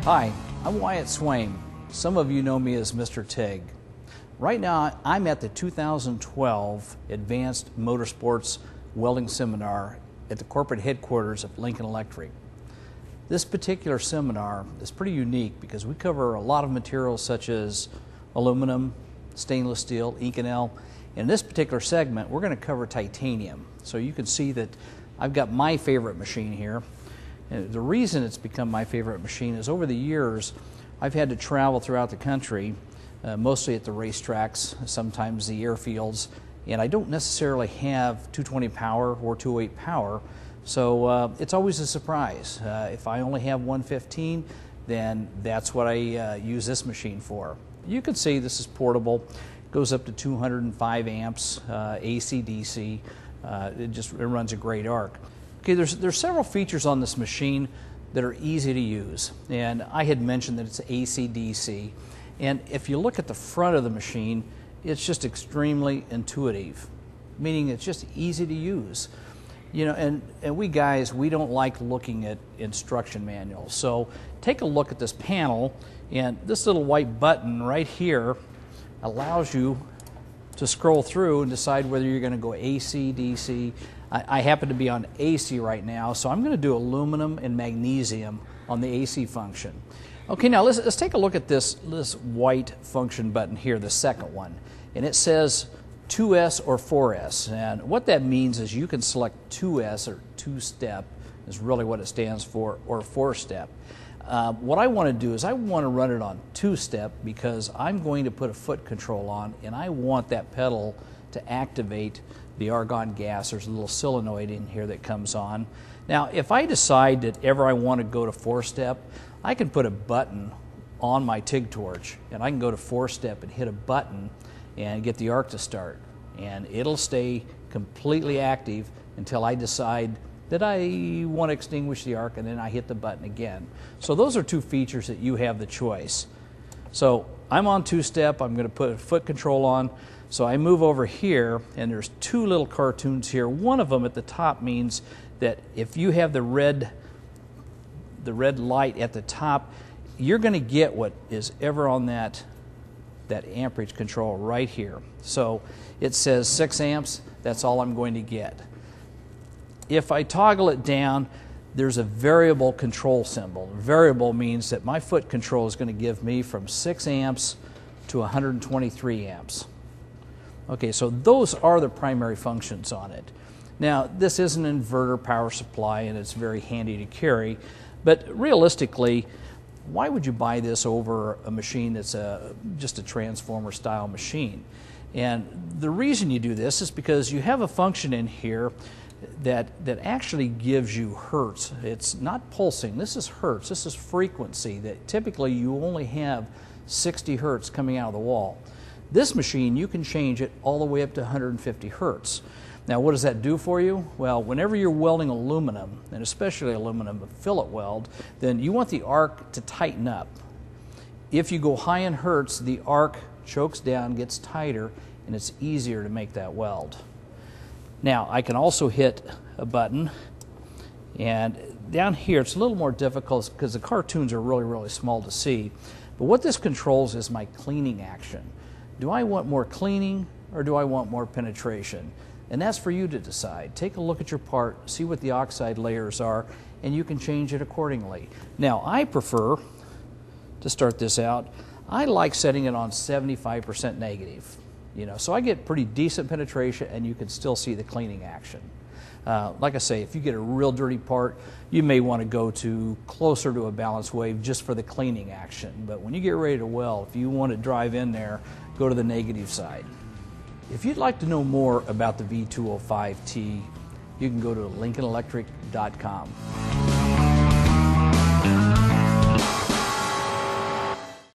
Hi, I'm Wyatt Swain. Some of you know me as Mr. TIG. Right now, I'm at the 2012 Advanced Motorsports Welding Seminar at the corporate headquarters of Lincoln Electric. This particular seminar is pretty unique because we cover a lot of materials such as aluminum, stainless steel, Inconel. In this particular segment, we're going to cover titanium. So you can see that I've got my favorite machine here. And the reason it's become my favorite machine is over the years, I've had to travel throughout the country, mostly at the racetracks, sometimes the airfields, and I don't necessarily have 220 power or 208 power, so it's always a surprise. If I only have 115, then that's what I use this machine for. You can see this is portable. It goes up to 205 amps, AC/DC. It runs a great arc. Okay, there's several features on this machine that are easy to use, and I had mentioned that it's AC/DC, and if you look at the front of the machine, it's just extremely intuitive, meaning it's just easy to use. You know, and we guys, we don't like looking at instruction manuals, so take a look at this panel, and this little white button right here allows you to scroll through and decide whether you're going to go AC, DC. I happen to be on AC right now, so I'm going to do aluminum and magnesium on the AC function. Okay, now let's take a look at this white function button here, the second one, and it says 2S or 4S, and what that means is you can select 2S or two-step is really what it stands for, or four-step. What I want to do is I want to run it on two-step because I'm going to put a foot control on, and I want that pedal to activate the argon gas. There's a little solenoid in here that comes on. Now, if I decide that ever I want to go to four-step, I can put a button on my TIG torch, and I can go to four-step and hit a button and get the arc to start. And it'll stay completely active until I decide that I want to extinguish the arc, and then I hit the button again. So those are two features that you have the choice. So I'm on two-step. I'm going to put a foot control on. So I move over here, and there's two little cartoons here. One of them at the top means that if you have the red light at the top, you're going to get what is ever on that amperage control right here. So it says 6 amps. That's all I'm going to get. If I toggle it down, there's a variable control symbol. Variable means that my foot control is going to give me from 6 amps to 123 amps. Okay, so those are the primary functions on it. Now, this is an inverter power supply, and it's very handy to carry, but realistically, why would you buy this over a machine that's just a transformer style machine? And the reason you do this is because you have a function in here that actually gives you hertz. It's not pulsing, this is hertz, this is frequency that typically you only have 60 hertz coming out of the wall. This machine, you can change it all the way up to 150 hertz. Now, what does that do for you? Well, whenever you're welding aluminum, and especially aluminum fillet weld, then you want the arc to tighten up. If you go high in hertz, the arc chokes down, gets tighter, and it's easier to make that weld. Now, I can also hit a button, and down here it's a little more difficult because the cartoons are really, really small to see. But what this controls is my cleaning action. Do I want more cleaning or do I want more penetration? And that's for you to decide. Take a look at your part, see what the oxide layers are, and you can change it accordingly. Now, I prefer, to start this out, I like setting it on 75% negative. You know, so I get pretty decent penetration, and you can still see the cleaning action. Like I say, if you get a real dirty part, you may want to go to closer to a balanced wave just for the cleaning action. But when you get ready to weld, if you want to drive in there, go to the negative side. If you'd like to know more about the V205-T, you can go to lincolnelectric.com.